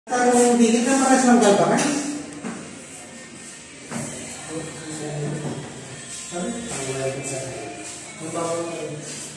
Kung dikit na pares ng galbangan. Sabi? Ang